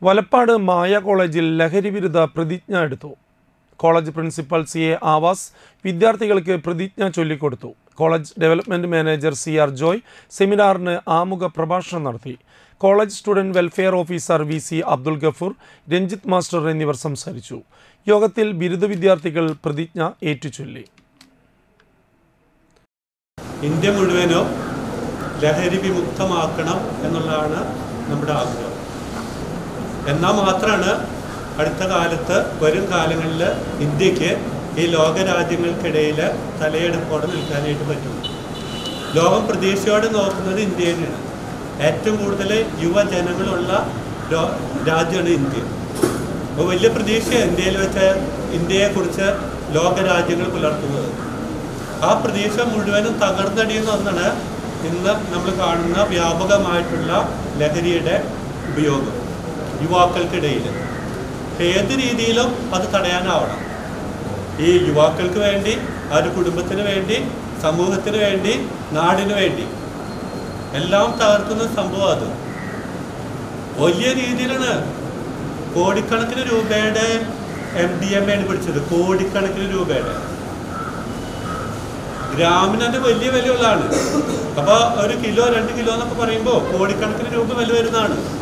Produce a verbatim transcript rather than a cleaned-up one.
വലപ്പാട് മായ കോളേജിൽ ലഹരി വിരുദ്ധ പ്രതിജ്ഞ എടുത്തു. College principal C A Awaz വിദ്യാർത്ഥികൾക്ക് പ്രതിജ്ഞ ചൊല്ലിക്കൊടുത്തു. College development manager C R Joy സെമിനാറിന് ആമുഖ പ്രഭാഷണം നടത്തി. College student welfare officer V C Abdul Gafoor, Ranjith master എന്നിവർ സംസാരിച്ചു. യോഗത്തിൽ ബിരുദ വിദ്യാർത്ഥികൾ പ്രതിജ്ഞ ഏറ്റുചൊല്ലി. ഇന്ത്യ മുഴുവനും ലഹരി വിമുക്തമാക്കണം എന്നുള്ളതാണ് നമ്മുടെ ആഗ്രഹം. എന്നാൽ മാത്രമാണ് അടുത്ത കാലത്ത് വരും കാലങ്ങളിൽ ഇന്ത്യക്ക് ഈ ലോകരാജ്യങ്ങൾക്കിടയിൽ തലയെടുപ്പോടെ നിൽക്കാനായിട്ട് പറ്റും. ലോകം പ്രതീക്ഷയോടെ നോക്കുന്നത് ഇന്ത്യയിലാണ്. ഏറ്റവും കൂടുതൽ യുവജനങ്ങളുള്ള രാജ്യമാണ് ഇന്ത്യ. അപ്പോൾ വലിയ പ്രതീക്ഷ ഇന്ത്യയിൽ വെച്ച് ഇന്ത്യയെക്കുറിച്ച് ലോകരാജ്യങ്ങൾ പുലർത്തുന്നത്. ആ പ്രതീക്ഷ മുഴുവനും തകർന്നടിയുന്ന ഒന്നാണ് ഇന്ന് നമ്മൾ കാണുന്ന വ്യാപകമായിട്ടുള്ള ലഹരിയുടെ ഉപയോഗം യുവാക്കൾക്കിടയിൽ. ഏത് രീതിയിലും അത് തടയാനാവണം. ഈ യുവാക്കൾക്ക് വേണ്ടി, ആ ഒരു കുടുംബത്തിന് വേണ്ടി, സമൂഹത്തിന് വേണ്ടി, നാടിന് വേണ്ടി എല്ലാം തകർക്കുന്ന സംഭവം. അത് വലിയ രീതിയിലാണ്. കോടിക്കണക്കിന് രൂപയുടെ എം ഡി എം ആണ് പിടിച്ചത്. കോടിക്കണക്കിന് രൂപയുടെ ഗ്രാമിനെ വലിയ വിലയുള്ളതാണ്. അപ്പോൾ ഒരു കിലോ രണ്ട് കിലോ എന്നൊക്കെ പറയുമ്പോൾ കോടിക്കണക്കിന് രൂപ വില വരുന്നതാണ്.